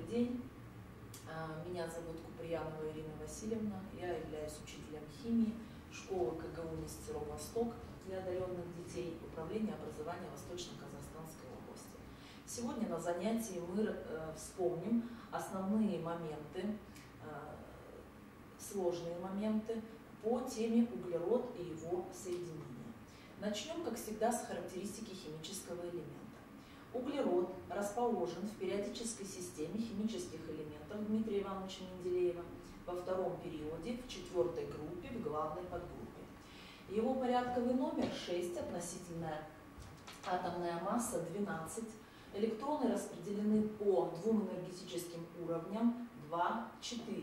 день. Меня зовут Куприянова Ирина Васильевна. Я являюсь учителем химии школы КГУ Нестеров-Восток для одаренных детей Управления образования Восточно-Казахстанской области. Сегодня на занятии мы вспомним основные моменты, сложные моменты по теме углерод и его соединения. Начнем, как всегда, с характеристики химического элемента. Углерод расположен в периодической системе химических элементов Дмитрия Ивановича Менделеева во втором периоде, в четвертой группе, в главной подгруппе. Его порядковый номер 6, относительная атомная масса 12, электроны распределены по двум энергетическим уровням 2, 4.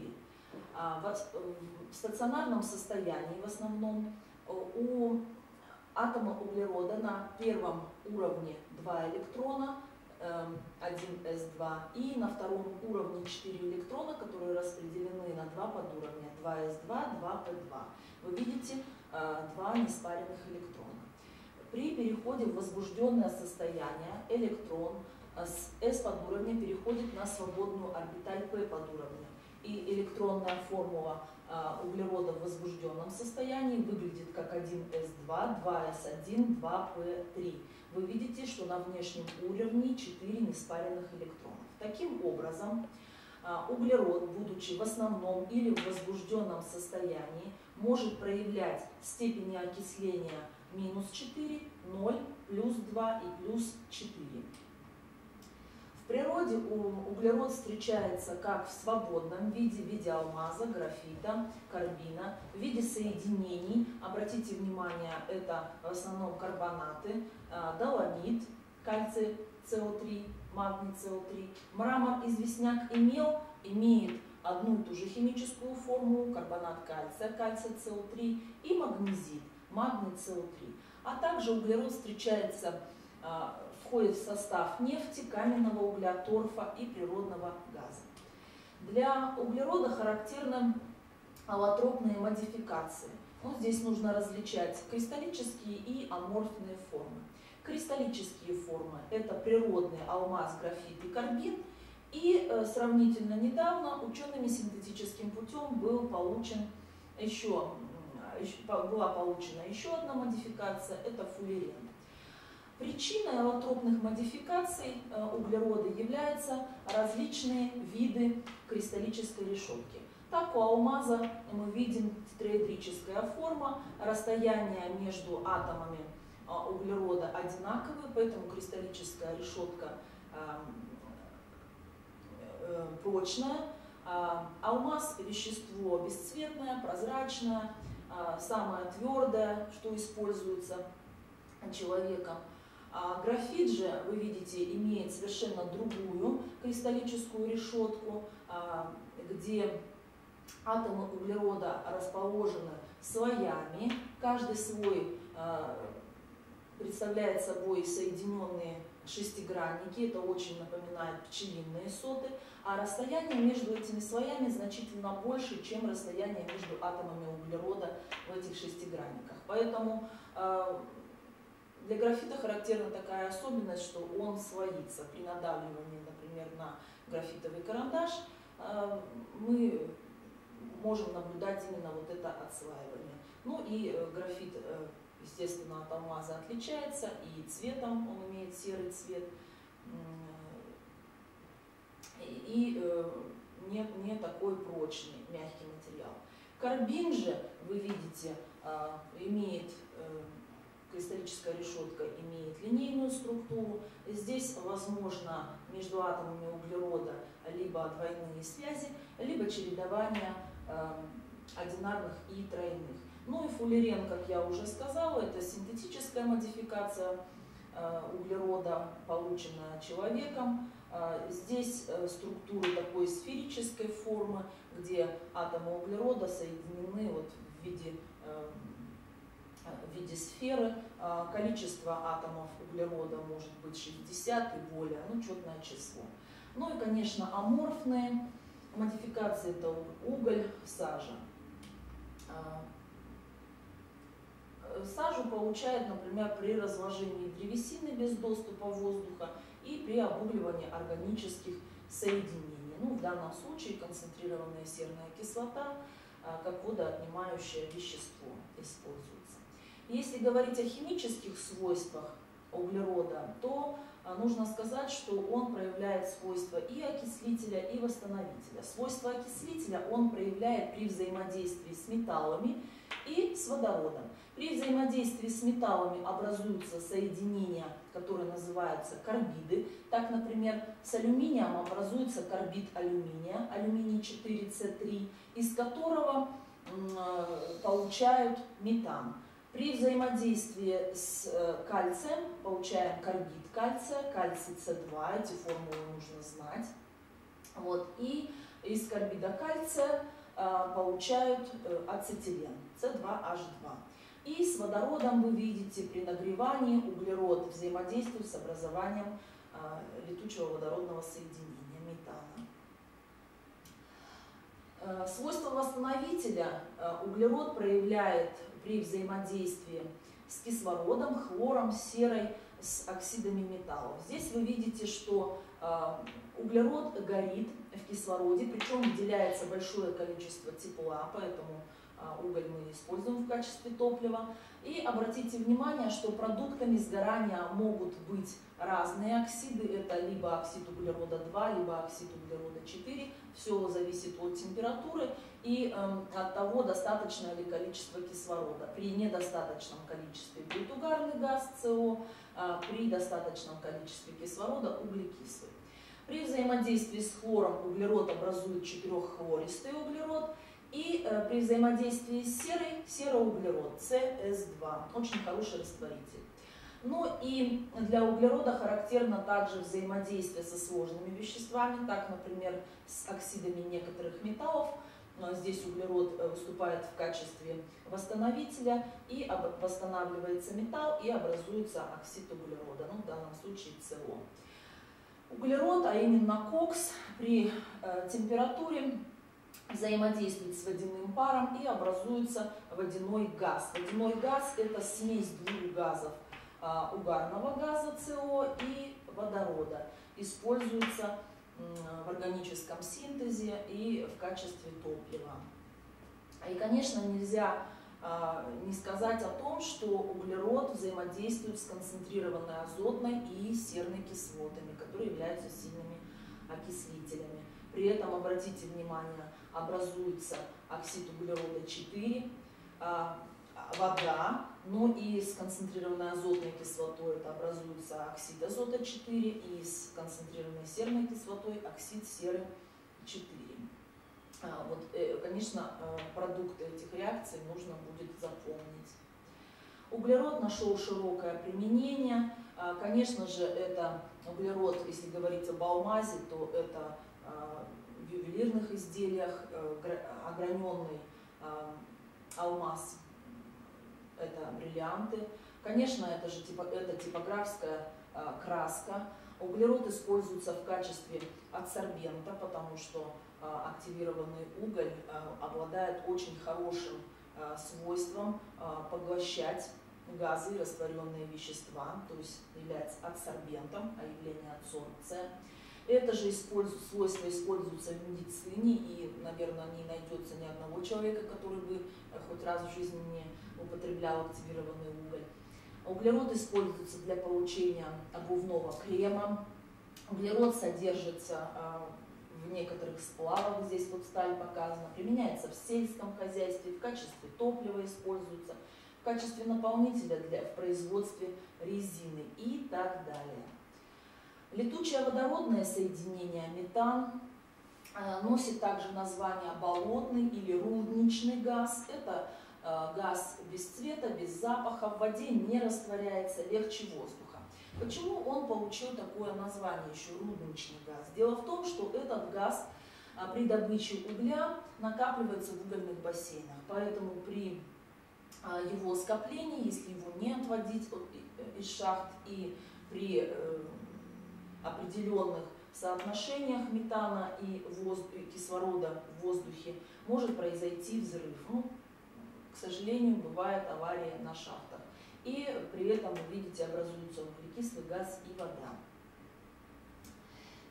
В стационарном состоянии в основном у атома углерода на первом уровне 2 электрона, 1s2, и на втором уровне 4 электрона, которые распределены на два подуровня 2s2, 2p2. Вы видите 2 неспаренных электрона. При переходе в возбужденное состояние электрон с s подуровня переходит на свободную орбиталь p подуровня. И электронная формула углерода в возбужденном состоянии выглядит как 1s2, 2s1, 2p3. Вы видите, что на внешнем уровне 4 неспаренных электронов. Таким образом, углерод, будучи в основном или в возбужденном состоянии, может проявлять степени окисления минус 4, 0, плюс 2 и плюс 4. В природе углерод встречается как в свободном виде, в виде алмаза, графита, карбина, в виде соединений. Обратите внимание, это в основном карбонаты, доломит, кальций СО3, магний СО3. Мрамор, известняк и мел имеет одну и ту же химическую формулу, карбонат кальция, кальций СО3, и магнезит, магний СО3. А также углерод встречается, входит в состав нефти, каменного угля, торфа и природного газа. Для углерода характерны аллотропные модификации. Вот здесь нужно различать кристаллические и аморфные формы. Кристаллические формы – это природный алмаз, графит и карбин. И сравнительно недавно учеными синтетическим путем была получена еще одна модификация – это фуллерен. Причиной аллотропных модификаций углерода являются различные виды кристаллической решетки. Так, у алмаза мы видим тетраэдрическая форма, расстояние между атомами углерода одинаковые, поэтому кристаллическая решетка прочная. Алмаз – вещество бесцветное, прозрачное, самое твердое, что используется человеком. Графит же, вы видите, имеет совершенно другую кристаллическую решетку, где атомы углерода расположены слоями. Каждый слой представляет собой соединенные шестигранники, это очень напоминает пчелиные соты, а расстояние между этими слоями значительно больше, чем расстояние между атомами углерода в этих шестигранниках. Поэтому для графита характерна такая особенность, что он слоится. При надавливании, например, на графитовый карандаш мы можем наблюдать именно вот это отслаивание. Ну и графит, естественно, от алмаза отличается, и цветом он имеет серый цвет, и не такой прочный, мягкий материал. Карбин же, вы видите, имеет... Кристаллическая решетка имеет линейную структуру. Здесь возможно между атомами углерода либо двойные связи, либо чередование одинарных и тройных. Ну и фуллерен, как я уже сказала, это синтетическая модификация углерода, полученная человеком. Здесь структура такой сферической формы, где атомы углерода соединены вот в виде сферы. Количество атомов углерода может быть 60 и более, ну, четное число. Ну и, конечно, аморфные модификации – это уголь, сажа. Сажу получают, например, при разложении древесины без доступа воздуха и при обугливании органических соединений. Ну, в данном случае концентрированная серная кислота как водоотнимающее вещество используется. Если говорить о химических свойствах углерода, то нужно сказать, что он проявляет свойства и окислителя, и восстановителя. Свойства окислителя он проявляет при взаимодействии с металлами и с водородом. При взаимодействии с металлами образуются соединения, которые называются карбиды. Так, например, с алюминием образуется карбид алюминия, алюминий 4С3, из которого получают метан. При взаимодействии с кальцием получаем карбид кальция, кальций С2, эти формулы нужно знать. Вот. И из карбида кальция получают ацетилен, С2H2. И с водородом вы видите, при нагревании углерод взаимодействует с образованием летучего водородного соединения, метана. Свойства восстановителя углерод проявляет при взаимодействии с кислородом, хлором, серой, с оксидами металлов. Здесь вы видите, что углерод горит в кислороде, причем выделяется большое количество тепла, поэтому уголь мы используем в качестве топлива. И обратите внимание, что продуктами сгорания могут быть разные оксиды. Это либо оксид углерода 2, либо оксид углерода 4. Все зависит от температуры и от того, достаточно ли количество кислорода. При недостаточном количестве будет угарный газ СО, при достаточном количестве кислорода углекислый. При взаимодействии с хлором углерод образует 4-хлористый углерод. И при взаимодействии с серой сероуглерод СС2, очень хороший растворитель. Ну и для углерода характерно также взаимодействие со сложными веществами, так, например, с оксидами некоторых металлов. Здесь углерод выступает в качестве восстановителя, и восстанавливается металл, и образуется оксид углерода, ну, в данном случае СО. Углерод, а именно кокс, при температуре взаимодействует с водяным паром и образуется водяной газ. Водяной газ – это смесь двух газов, угарного газа СО и водорода. Используется в органическом синтезе и в качестве топлива. И, конечно, нельзя не сказать о том, что углерод взаимодействует с концентрированной азотной и серной кислотами, которые являются сильными окислителями. При этом, обратите внимание, образуется оксид углерода 4, вода, ну и с концентрированной азотной кислотой это образуется оксид азота 4, и с концентрированной серной кислотой оксид серы 4. Вот, конечно, продукты этих реакций нужно будет запомнить. Углерод нашел широкое применение. Конечно же, это углерод, если говорить об алмазе, то это в ювелирных изделиях ограненный алмаз, это бриллианты. Конечно, это типографская краска. Углерод используется в качестве адсорбента, потому что активированный уголь обладает очень хорошим свойством поглощать газы и растворенные вещества, то есть является адсорбентом, а явление адсорбция. Это же свойство используется в медицине, и, наверное, не найдется ни одного человека, который бы хоть раз в жизни не употреблял активированный уголь. Углерод используется для получения обувного крема. Углерод содержится в некоторых сплавах, здесь вот сталь показана, применяется в сельском хозяйстве, в качестве топлива используется, в качестве наполнителя в производстве резины и так далее. Летучее водородное соединение метан носит также название болотный или рудничный газ. Это газ без цвета, без запаха, в воде не растворяется, легче воздуха. Почему он получил такое название, еще рудничный газ? Дело в том, что этот газ при добыче угля накапливается в угольных бассейнах, поэтому при его скоплении, если его не отводить из шахт и при определенных соотношениях метана и кислорода в воздухе, может произойти взрыв. Ну, к сожалению, бывает авария на шахтах. И при этом, вы видите, образуются углекислый газ и вода.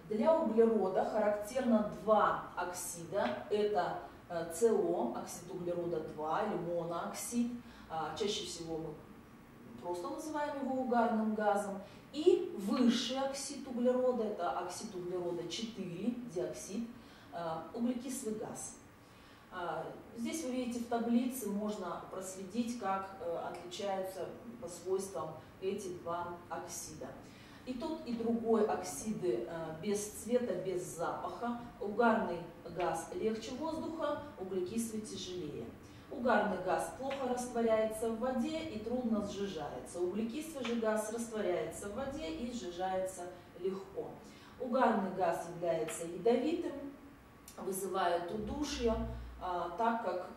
Для углерода характерно два оксида. Это СО, оксид углерода 2, или монооксид. Чаще всего мы просто называем его угарным газом. И высший оксид углерода, это оксид углерода 4, диоксид, углекислый газ. Здесь вы видите в таблице, можно проследить, как отличаются по свойствам эти два оксида. И тот, и другой оксиды без цвета, без запаха. Угарный газ легче воздуха, углекислый тяжелее. Угарный газ плохо растворяется в воде и трудно сжижается. Углекислый же газ растворяется в воде и сжижается легко. Угарный газ является ядовитым, вызывает удушье, так как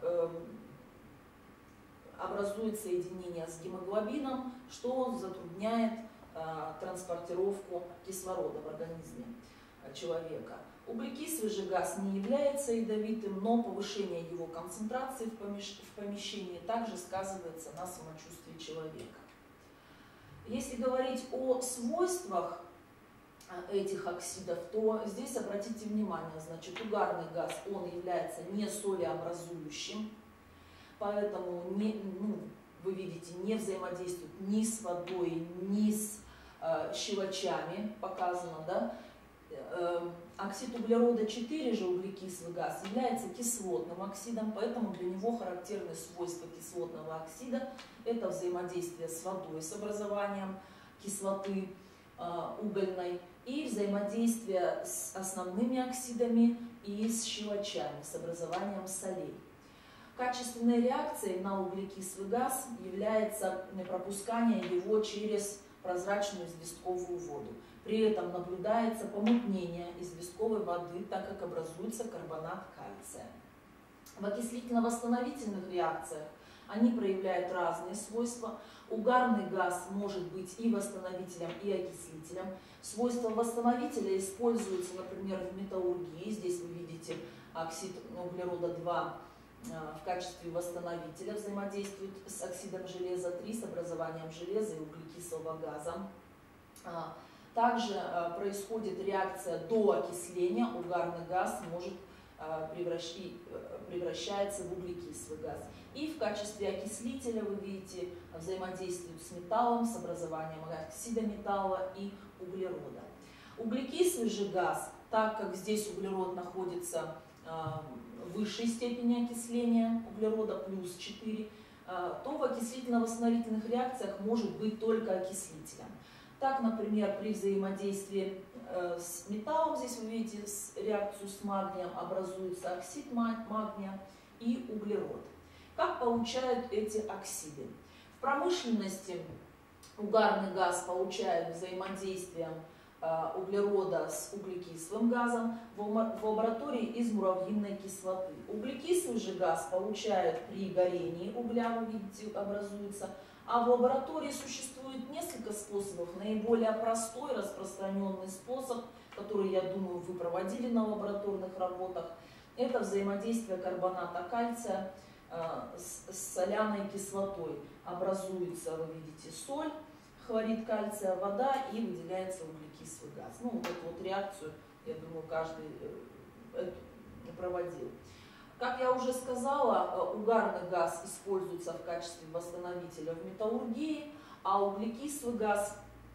образует соединение с гемоглобином, что затрудняет транспортировку кислорода в организме человека. Углекислый же газ не является ядовитым, но повышение его концентрации в помещении также сказывается на самочувствии человека. Если говорить о свойствах этих оксидов, то здесь обратите внимание, значит, угарный газ, он является не солеобразующим, поэтому вы видите, не взаимодействует ни с водой, ни с щелочами, показано, да? Оксид углерода 4 же, углекислый газ, является кислотным оксидом, поэтому для него характерны свойства кислотного оксида. Это взаимодействие с водой, с образованием кислоты угольной, и взаимодействие с основными оксидами и с щелочами, с образованием солей. Качественной реакцией на углекислый газ является пропускание его через прозрачную известковую воду. При этом наблюдается помутнение известковой воды, так как образуется карбонат кальция. В окислительно-восстановительных реакциях они проявляют разные свойства. Угарный газ может быть и восстановителем, и окислителем. Свойства восстановителя используются, например, в металлургии. Здесь вы видите оксид углерода 2 в качестве восстановителя взаимодействует с оксидом железа 3, с образованием железа и углекислого газа. Также происходит реакция до окисления, угарный газ может превращается в углекислый газ. И в качестве окислителя вы видите взаимодействует с металлом, с образованием оксида металла и углерода. Углекислый же газ, так как здесь углерод находится в высшей степени окисления, углерода плюс 4, то в окислительно-восстановительных реакциях может быть только окислителем. Так, например, при взаимодействии с металлом, здесь вы видите реакцию с магнием, образуется оксид магния и углерод. Как получают эти оксиды? В промышленности угарный газ получает взаимодействием углерода с углекислым газом, в лаборатории из муравьиной кислоты. Углекислый же газ получают при горении угля, вы видите, образуется. А в лаборатории существует несколько способов. Наиболее простой, распространенный способ, который, я думаю, вы проводили на лабораторных работах, это взаимодействие карбоната кальция с соляной кислотой. Образуется, вы видите, соль, хлорид кальция, вода и выделяется углекислый газ. Ну, вот эту вот реакцию, я думаю, каждый проводил. Как я уже сказала, угарный газ используется в качестве восстановителя в металлургии, а углекислый газ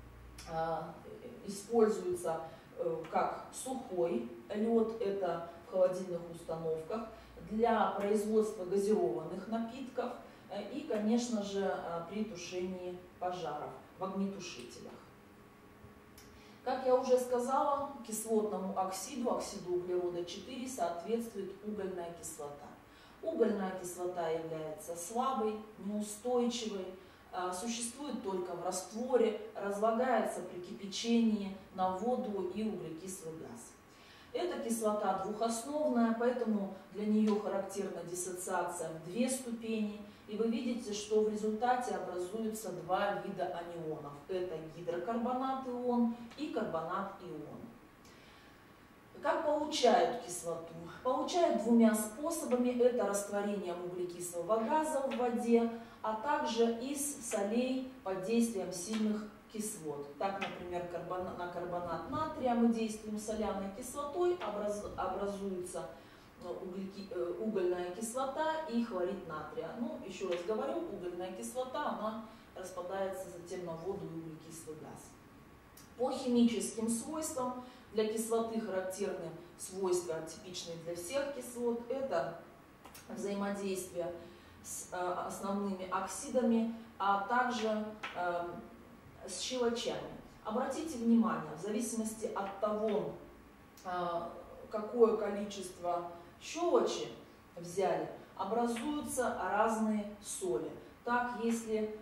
используется как сухой лед, это в холодильных установках, для производства газированных напитков и, конечно же, при тушении пожаров в огнетушителях. Как я уже сказала, кислотному оксиду, оксиду углерода 4, соответствует угольная кислота. Угольная кислота является слабой, неустойчивой, существует только в растворе, разлагается при кипячении на воду и углекислый газ. Эта кислота двухосновная, поэтому для нее характерна диссоциация в 2 ступени. И вы видите, что в результате образуются 2 вида анионов. Это гидрокарбонат ион и карбонат ион. Как получают кислоту? Получают 2 способами. Это растворением углекислого газа в воде, а также из солей под действием сильных кислот. Так, например, на карбонат натрия мы действуем соляной кислотой, образуется угольная кислота и хлорид натрия. Ну, еще раз говорю, угольная кислота, она распадается затем на воду и углекислый газ. По химическим свойствам для кислоты характерны свойства, типичные для всех кислот. Это взаимодействие с основными оксидами, а также с щелочами. Обратите внимание, в зависимости от того, какое количество щелочи взяли, образуются разные соли. Так, если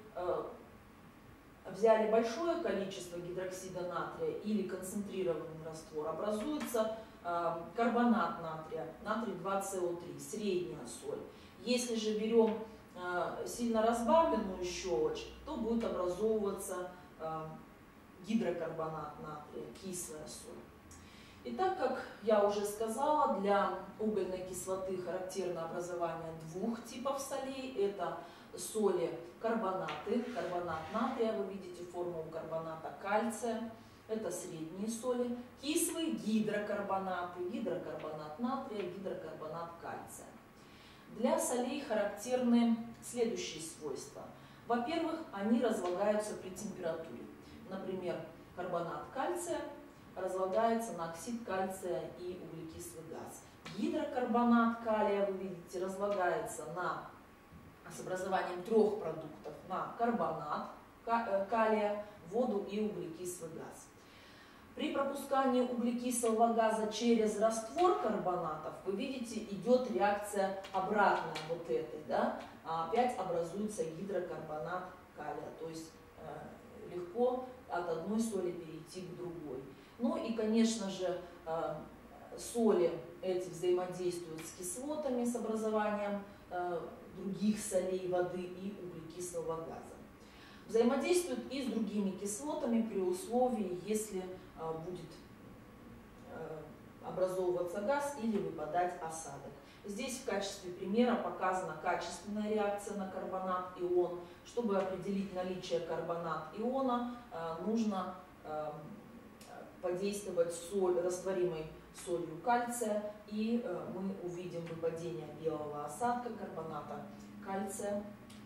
взяли большое количество гидроксида натрия или концентрированный раствор, образуется карбонат натрия, натрий 2СО3, средняя соль. Если же берем сильно разбавленную щелочь, то будет образовываться гидрокарбонат натрия, кислая соль. Итак, как я уже сказала, для угольной кислоты характерно образование двух типов солей. Это соли карбонаты, карбонат натрия, вы видите формулу карбоната кальция. Это средние соли. Кислые гидрокарбонаты, гидрокарбонат натрия, гидрокарбонат кальция. Для солей характерны следующие свойства. Во-первых, они разлагаются при температуре. Например, карбонат кальция разлагается на оксид кальция и углекислый газ. Гидрокарбонат калия, вы видите, разлагается с образованием трех продуктов на карбонат калия, воду и углекислый газ. При пропускании углекислого газа через раствор карбонатов, вы видите, идет реакция обратная вот этой, да? Опять образуется гидрокарбонат калия, то есть легко от одной соли перейти к другой. Ну и, конечно же, соли эти взаимодействуют с кислотами, с образованием других солей, воды и углекислого газа. Взаимодействуют и с другими кислотами при условии, если будет образовываться газ или выпадать осадок. Здесь в качестве примера показана качественная реакция на карбонат-ион. Чтобы определить наличие карбонат-иона, нужно подействовать растворимой солью кальция, и мы увидим выпадение белого осадка карбоната кальция.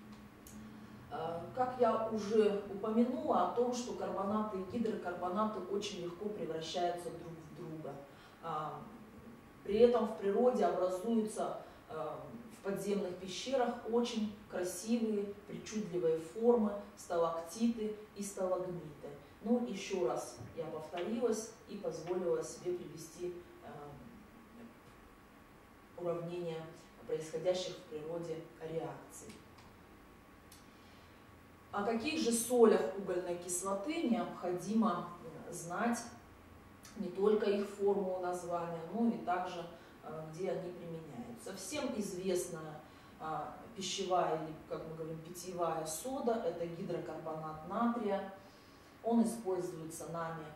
Как я уже упомянула о том, что карбонаты и гидрокарбонаты очень легко превращаются друг в друга. При этом в природе образуются в подземных пещерах очень красивые, причудливые формы, сталактиты и сталагмиты. Ну, еще раз я повторилась и позволила себе привести уравнение происходящих в природе реакций. О каких же солях угольной кислоты необходимо знать не только их формулу названия, но и также где они применяются. Всем известная пищевая или, как мы говорим, питьевая сода – это гидрокарбонат натрия. Он используется нами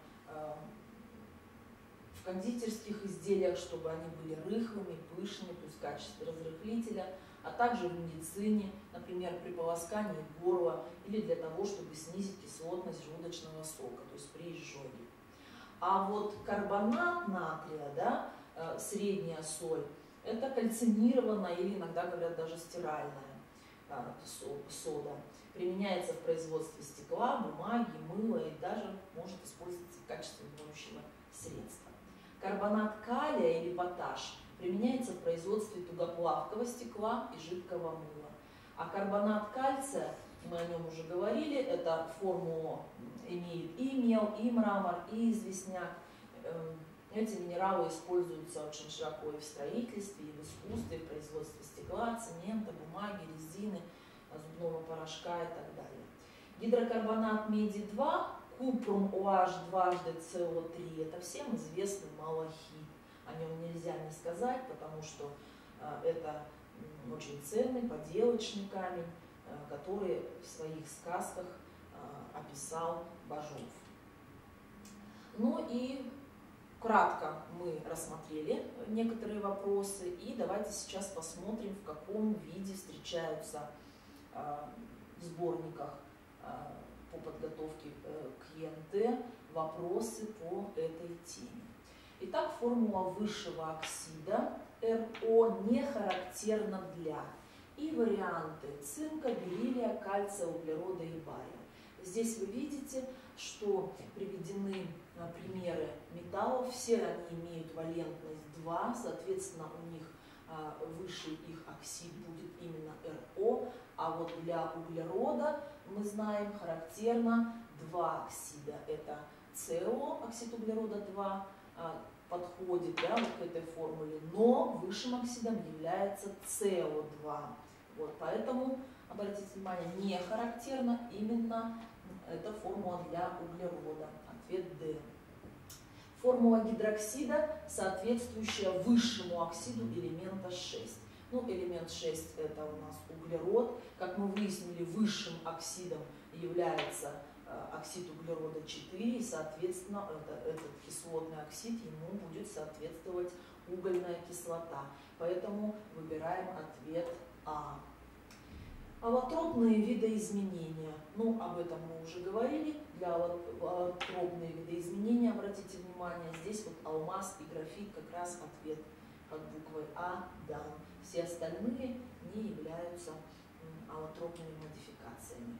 в кондитерских изделиях, чтобы они были рыхлыми, пышными, то есть в качестве разрыхлителя, а также в медицине, например, при полоскании горла или для того, чтобы снизить кислотность желудочного сока, то есть при изжоге. А вот карбонат натрия, да, средняя соль, это кальцинированная или иногда говорят даже стиральная сода. Применяется в производстве стекла, бумаги, мыла и даже может использоваться в качестве моющего средства. Карбонат калия или поташ применяется в производстве тугоплавкого стекла и жидкого мыла. А карбонат кальция, мы о нем уже говорили, это формулу имеет и мел, и мрамор, и известняк. Эти минералы используются очень широко и в строительстве, и в искусстве, в производстве стекла, цемента, бумаги, резины, зубного порошка и так далее. Гидрокарбонат меди-2, купрум OH дважды CO3, это всем известный малахит. О нем нельзя не сказать, потому что это очень ценный поделочный камень, который в своих сказках описал Бажов. Ну и кратко мы рассмотрели некоторые вопросы, и давайте сейчас посмотрим, в каком виде встречаются в сборниках по подготовке к ЕНТ вопросы по этой теме. Итак, формула высшего оксида РО не характерна для и варианты цинка, бериллия, кальция, углерода и бария. Здесь вы видите, что приведены примеры металлов, все они имеют валентность 2, соответственно, у них высший их оксид будет именно РО, а вот для углерода, мы знаем, характерно два оксида. Это СО, оксид углерода 2, подходит, да, вот к этой формуле, но высшим оксидом является СО2. Вот, поэтому, обратите внимание, не характерно именно эта формула для углерода. Ответ D. Формула гидроксида, соответствующая высшему оксиду элемента 6. Ну, элемент 6 это у нас углерод. Как мы выяснили, высшим оксидом является оксид углерода 4, и, соответственно, этот кислотный оксид, ему будет соответствовать угольная кислота. Поэтому выбираем ответ А. Аллотропные видоизменения. Ну, об этом мы уже говорили. Для аллотропные видоизменения, обратите внимание, здесь вот алмаз и графит как раз ответ под буквой А дан. Все остальные не являются аллотропными модификациями.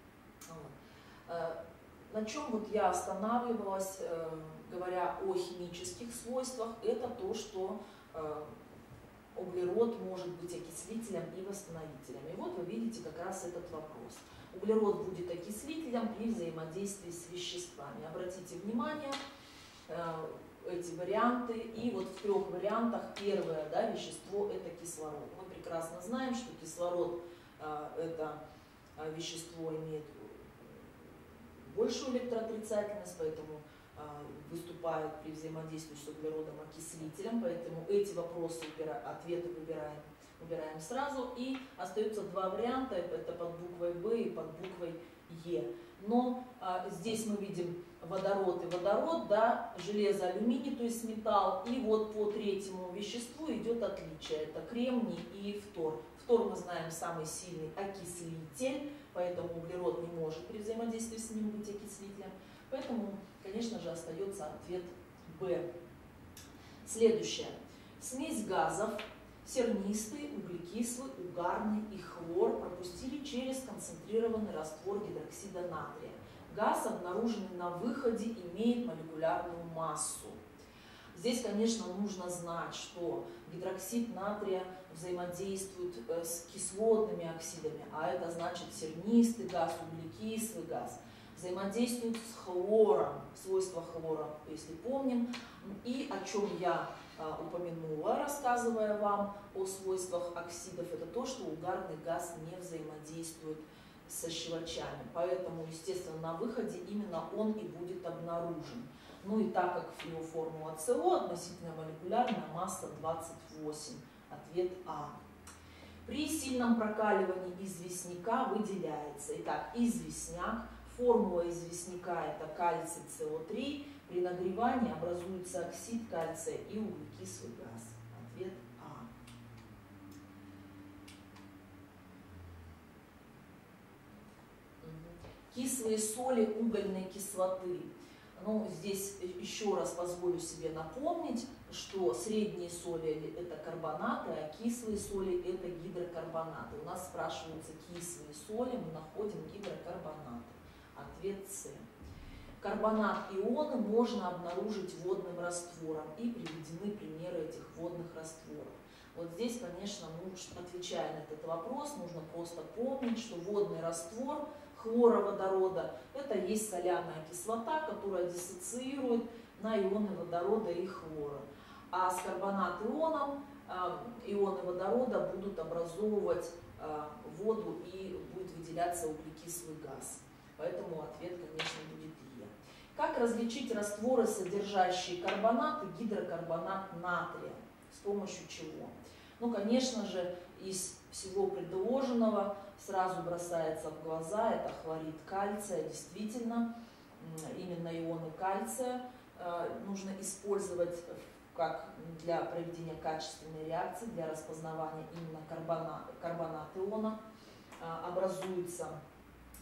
Вот. На чем вот я останавливалась, говоря о химических свойствах, это то, что углерод может быть окислителем и восстановителем. И вот вы видите как раз этот вопрос. Углерод будет окислителем при взаимодействии с веществами. Обратите внимание, эти варианты. И вот в трех вариантах первое, да, вещество это кислород. Мы прекрасно знаем, что кислород это вещество имеет большую электроотрицательность, поэтому выступает при взаимодействии с углеродом окислителем, поэтому эти вопросы, ответы выбираем сразу. И остаются два варианта, это под буквой Б и под буквой Е. Но здесь мы видим водород и водород, да, железо, алюминий, то есть металл. И вот по третьему веществу идет отличие, это кремний и фтор. Фтор, мы знаем, самый сильный окислитель, поэтому углерод не может при взаимодействии с ним быть окислителем. Поэтому, конечно же, остается ответ Б. Следующее. Смесь газов сернистый, углекислый, угарный и хлор пропустили через концентрированный раствор гидроксида натрия. Газ, обнаруженный на выходе, имеет молекулярную массу. Здесь, конечно, нужно знать, что гидроксид натрия взаимодействует с кислотными оксидами, а это значит сернистый газ, углекислый газ. Взаимодействует с хлором, свойства хлора, если помним, и о чем я упомянула, рассказывая вам о свойствах оксидов, это то, что угарный газ не взаимодействует со щелочами, поэтому, естественно, на выходе именно он и будет обнаружен. Ну и так как его формула СО, относительно молекулярная масса 28, ответ А. При сильном прокаливании известняка выделяется, итак, известняк. Формула известняка это кальций СО3. При нагревании образуется оксид кальция и углекислый газ. Ответ А. Кислые соли угольной кислоты. Ну, здесь еще раз позволю себе напомнить, что средние соли это карбонаты, а кислые соли это гидрокарбонаты. У нас спрашиваются кислые соли, мы находим гидрокарбонаты. Ответ С. Карбонат ионы можно обнаружить водным раствором, и приведены примеры этих водных растворов. Вот здесь, конечно, отвечая на этот вопрос, нужно просто помнить, что водный раствор хлороводорода это есть соляная кислота, которая диссоциирует на ионы водорода и хлора. А с карбонат-ионом ионы водорода будут образовывать воду и будет выделяться углекислый газ. Поэтому ответ, конечно, будет Е. Как различить растворы, содержащие карбонат и гидрокарбонат натрия? С помощью чего? Ну, конечно же, из всего предложенного сразу бросается в глаза это хлорид кальция. Действительно, именно ионы кальция нужно использовать как для проведения качественной реакции, для распознавания именно карбонат иона. Образуется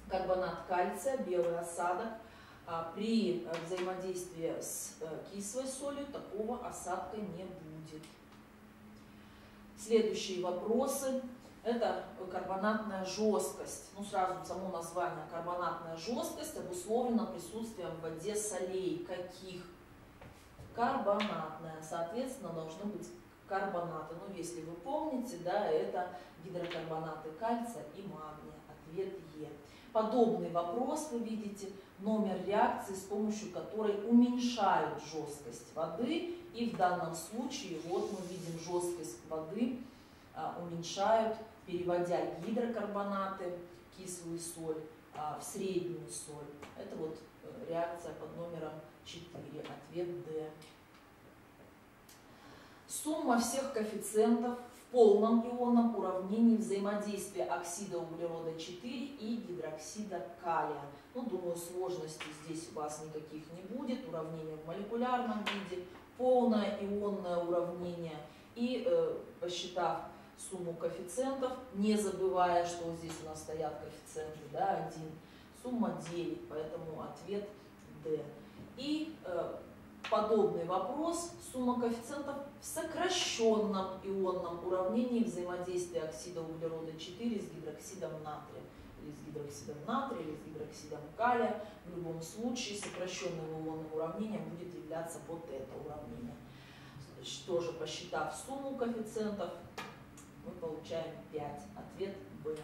карбонат кальция, белый осадок. При взаимодействии с кислой солью такого осадка не будет. Следующие вопросы. Это карбонатная жесткость. Ну, сразу само название карбонатная жесткость обусловлена присутствием в воде солей. Каких? Карбонатная. Соответственно, должны быть карбонаты. Ну, если вы помните, да, это гидрокарбонаты кальция и магния. Ответ Е. Подобный вопрос вы видите, номер реакции, с помощью которой уменьшают жесткость воды. И в данном случае, вот мы видим, жесткость воды уменьшают, переводя гидрокарбонаты, кислую соль, в среднюю соль. Это вот реакция под номером 4. Ответ Д. Сумма всех коэффициентов в полном ионном уравнении взаимодействия оксида углерода 4 и гидроксида калия. Ну, думаю, сложностей здесь у вас никаких не будет. Уравнение в молекулярном виде, полное ионное уравнение. И посчитав сумму коэффициентов, не забывая, что здесь у нас стоят коэффициенты, да, 1, сумма 9, поэтому ответ Д. И подобный вопрос, сумма коэффициентов в сокращенном ионном уравнении взаимодействия оксида углерода 4 с гидроксидом натрия. Или с гидроксидом натрия, или с гидроксидом калия. В любом случае сокращенным ионным уравнением будет являться вот это уравнение. Тоже посчитав сумму коэффициентов, мы получаем 5. Ответ Б.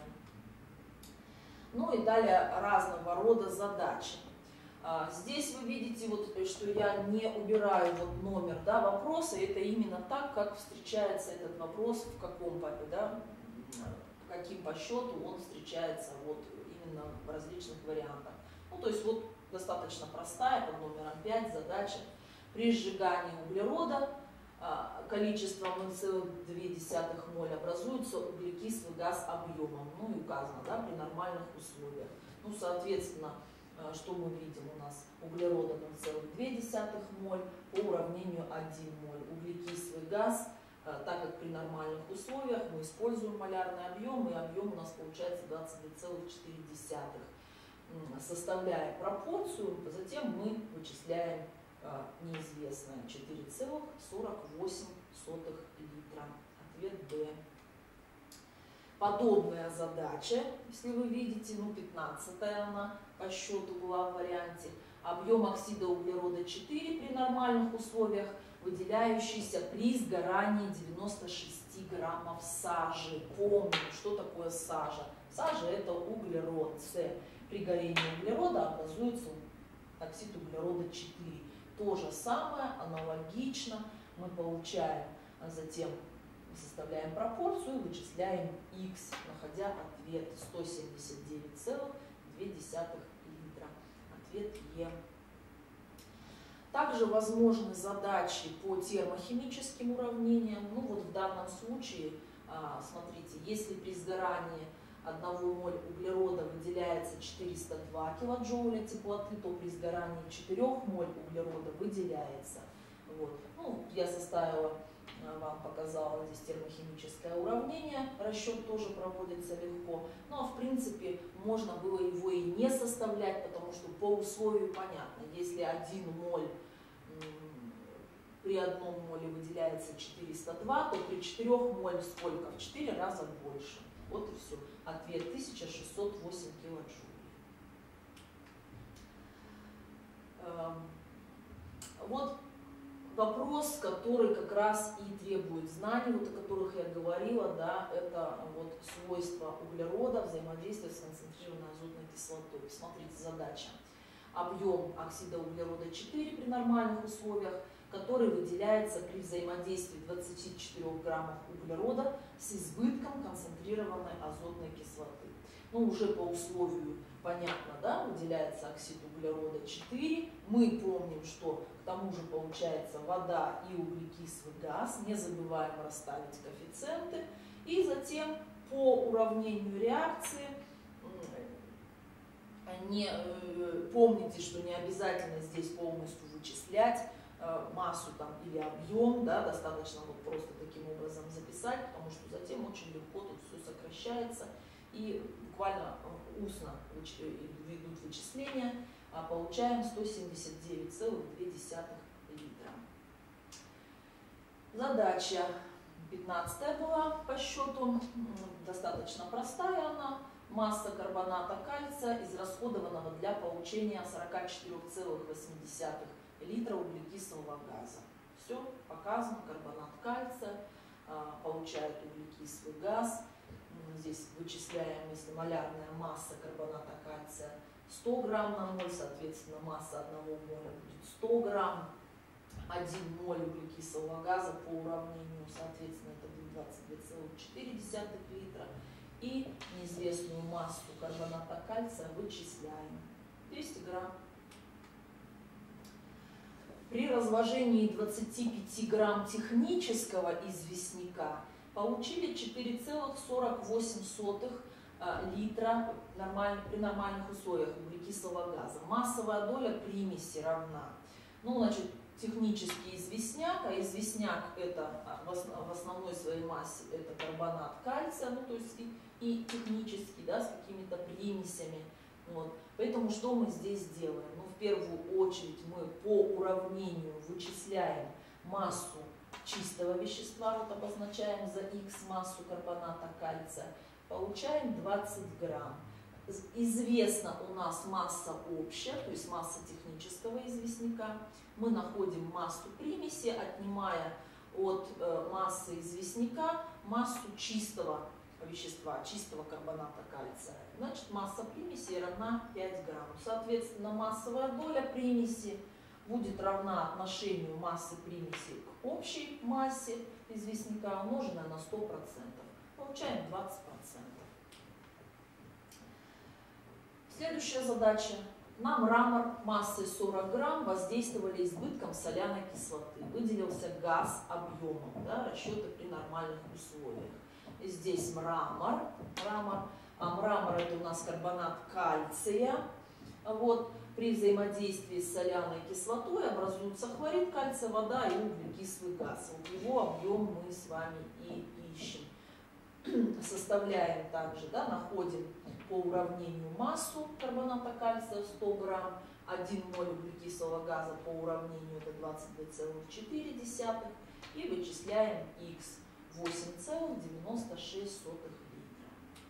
Ну и далее разного рода задачи. Здесь вы видите, вот, что я не убираю вот номер, да, вопроса. Это именно так, как встречается этот вопрос, в каком, да, каким по счету он встречается вот именно в различных вариантах. Ну, то есть вот достаточно простая, под номером 5 задача. При сжигании углерода количеством 0,2 моль образуется углекислый газ объемом. Ну и указано, да, при нормальных условиях. Ну, соответственно, что мы видим у нас? Углерода 0,2 моль по уравнению 1 моль. Углекислый газ, так как при нормальных условиях мы используем малярный объем, и объем у нас получается 22,4. Составляя пропорцию, затем мы вычисляем неизвестное 4,48 литра. Ответ Д. Подобная задача, если вы видите, ну 15-я она по счету была в варианте. Объем оксида углерода 4 при нормальных условиях, выделяющийся при сгорании 96 граммов сажи. Помним, что такое сажа. Сажа – это углерод. С. При горении углерода образуется оксид углерода 4. То же самое, аналогично, мы получаем, затем составляем пропорцию и вычисляем x, находя ответ 179,2 литра. Ответ Е. Также возможны задачи по термохимическим уравнениям. Ну вот в данном случае, смотрите, если при сгорании 1 моль углерода выделяется 402 килоджоуля теплоты, то при сгорании 4 моль углерода выделяется. Вот. Ну, я составила, вам показала здесь термохимическое уравнение, расчет тоже проводится легко. Но в принципе можно было его и не составлять, потому что по условию понятно, если 1 моль при 1 моле выделяется 402, то при 4 моль сколько? В 4 раза больше. Вот и все. Ответ 1608 килоджоулей. Вот вопрос, который как раз и требует знаний, вот о которых я говорила, да, это вот свойства углерода, взаимодействия с концентрированной азотной кислотой. Посмотрите, задача. Объем оксида углерода 4 при нормальных условиях, который выделяется при взаимодействии 24 граммов углерода с избытком концентрированной азотной кислоты. Ну, уже по условию понятно, да, выделяется оксид углерода 4. Мы помним, что к тому же получается вода и углекислый газ. Не забываем расставить коэффициенты. И затем по уравнению реакции помните, что не обязательно здесь полностью вычислять массу там, или объем, да, достаточно вот просто таким образом записать, потому что затем очень легко тут все сокращается и буквально устно ведут вычисления, получаем 179,2 литра. Задача 15 была по счету, достаточно простая она. Масса карбоната кальция, израсходованного для получения 44,8 литра углекислого газа. Все показано, карбонат кальция получает углекислый газ. Здесь вычисляем, если малярная масса карбоната кальция 100 грамм на моль, соответственно, масса 1 моля будет 100 грамм. 1 моль углекислого газа по уравнению, соответственно, это будет 22,4 литра. И неизвестную массу карбоната кальция вычисляем. 200 грамм. При разложении 25 грамм технического известняка получили 4,48 литра при нормальных условиях углекислого газа. Массовая доля примеси равна. Ну, значит, технический известняк, а известняк это в основной своей массе это карбонат кальция, ну, то есть и технический, да, с какими-то примесями. Вот. Поэтому что мы здесь делаем? Ну, в первую очередь мы по уравнению вычисляем массу чистого вещества, вот обозначаем за Х массу карбоната кальция, получаем 20 грамм. Известна у нас масса общая, то есть масса технического известняка. Мы находим массу примеси, отнимая от массы известняка массу чистого вещества, чистого карбоната кальция. Значит, масса примеси равна 5 грамм. Соответственно, массовая доля примеси будет равна отношению массы примеси к общей массе известняка, умноженная на 100%. Получаем 20%. Следующая задача. На мрамор массой 40 грамм воздействовали избытком соляной кислоты. Выделился газ объемом, да, расчеты при нормальных условиях. И здесь мрамор, а мрамор это у нас карбонат кальция. Вот, при взаимодействии с соляной кислотой образуются хлорид кальция, вода и углекислый газ. Вот его объем мы с вами и ищем. Составляем также, да, находим по уравнению массу карбоната кальция 100 грамм, 1 моль углекислого газа по уравнению это 22,4 и вычисляем Х 8,96 литра.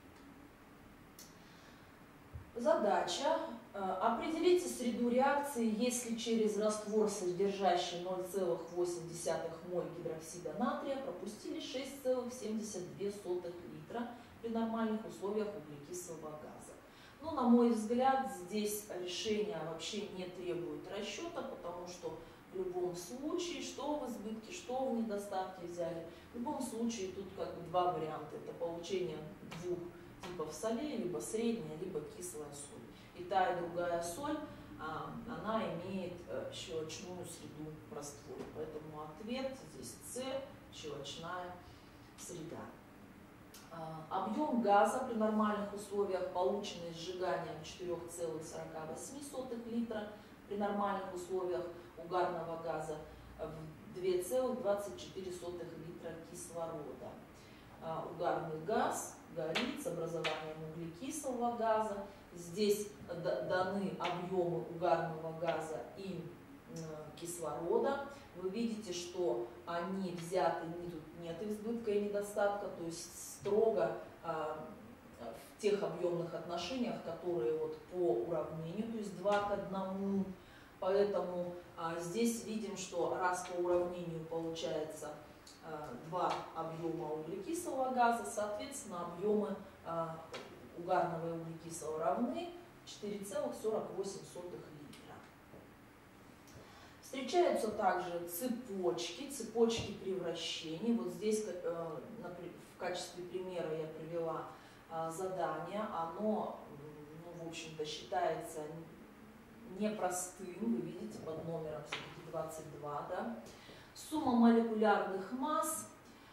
Задача. Определите среду реакции, если через раствор, содержащий 0,8 моль гидроксида натрия, пропустили 6,72 литра при нормальных условиях углекислого газа. Но, на мой взгляд, здесь решение вообще не требует расчета, потому что в любом случае, что в избытке, что в недостатке взяли, в любом случае тут как бы два варианта. Это получение двух типов солей, либо средняя, либо кислая соль. И та, и другая соль, она имеет щелочную среду в растворе. Поэтому ответ здесь С, щелочная среда. Объем газа при нормальных условиях, полученный сжиганием 4,48 литра, при нормальных условиях угарного газа 2,24 литра кислорода. Угарный газ горит с образованием углекислого газа. Здесь даны объемы угарного газа и кислорода. Вы видите, что они взяты, тут нет избытка и недостатка, то есть строго в тех объемных отношениях, которые вот по уравнению, то есть 2 к 1. Поэтому здесь видим, что раз по уравнению получается 2 объема углекислого газа, соответственно, объемы угарного и углекислого равны 4,48 литра. Встречаются также цепочки превращений. Вот здесь в качестве примера я привела задание. Оно, в общем-то, считается непростым. Вы видите, под номером все-таки 22. Да? Сумма молекулярных масс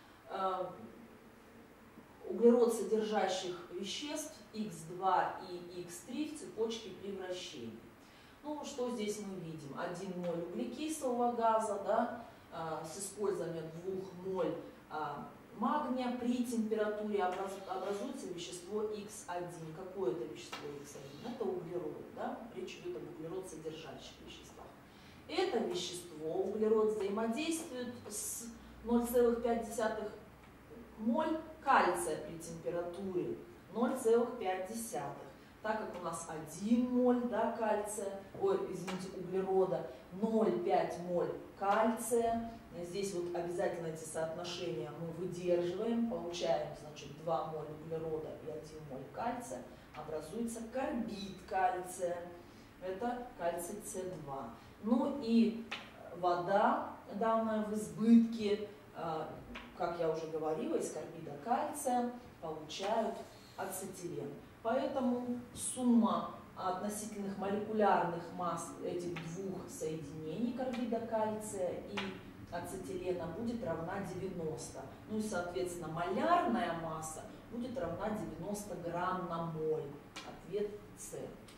углерод содержащих веществ Х2 и Х3 в цепочке превращений. Ну, что здесь мы видим? 1 моль углекислого газа, да, с использованием 2 моль магния менее, при температуре образуется вещество X1. Какое это вещество X1? Это углерод. Да? Речь идет об углерод-содержащих веществах. Это вещество, углерод, взаимодействует с 0,5 моль кальция при температуре 0,5. Так как у нас 1 моль, да, кальция, углерода, 0,5 моль кальция, здесь вот обязательно эти соотношения мы выдерживаем, получаем, значит, 2 моль углерода и 1 моль кальция, образуется карбид кальция, это кальций С2. Ну и вода, данная в избытке, как я уже говорила, из карбида кальция получают ацетилен. Поэтому сумма относительных молекулярных масс этих двух соединений карбида кальция и ацетилена будет равна 90. Ну и, соответственно, молярная масса будет равна 90 грамм на моль. Ответ С.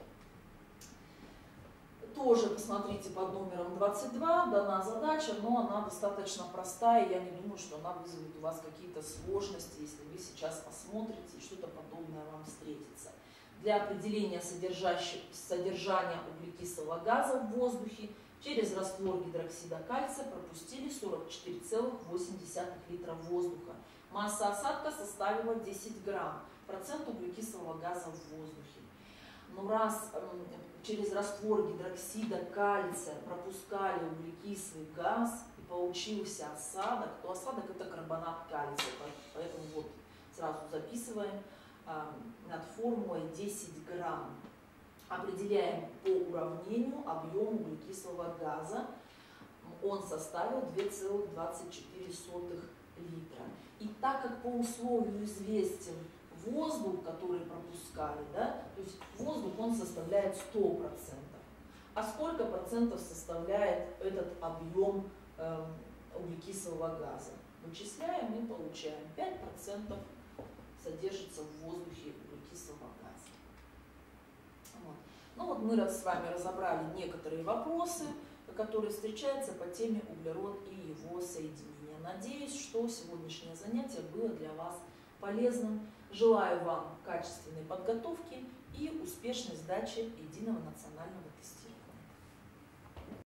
Тоже посмотрите под номером 22, дана задача, но она достаточно простая, я не думаю, что она вызовет у вас какие-то сложности, если вы сейчас посмотрите и что-то подобное вам встретится. Для определения содержания углекислого газа в воздухе через раствор гидроксида кальция пропустили 44,8 литра воздуха. Масса осадка составила 10 грамм, процент углекислого газа в воздухе. Но раз через раствор гидроксида кальция пропускали углекислый газ и получился осадок, то осадок это карбонат кальция, поэтому вот сразу записываем над формулой 10 грамм. Определяем по уравнению объем углекислого газа, он составил 2,24 литра. И так как по условию известен воздух, который пропускали, да, то есть воздух он составляет 100%. А сколько процентов составляет этот объем углекислого газа? Вычисляем и получаем 5% содержится в воздухе углекислого газа. Вот. Ну вот мы с вами разобрали некоторые вопросы, которые встречаются по теме углерод и его соединения. Надеюсь, что сегодняшнее занятие было для вас полезным. Желаю вам качественной подготовки и успешной сдачи единого национального тестирования.